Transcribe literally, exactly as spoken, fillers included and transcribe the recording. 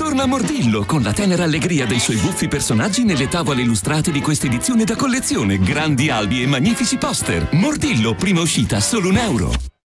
Torna Mordillo con la tenera allegria dei suoi buffi personaggi nelle tavole illustrate di questa edizione da collezione. Grandi albi e magnifici poster. Mordillo, prima uscita, solo un euro.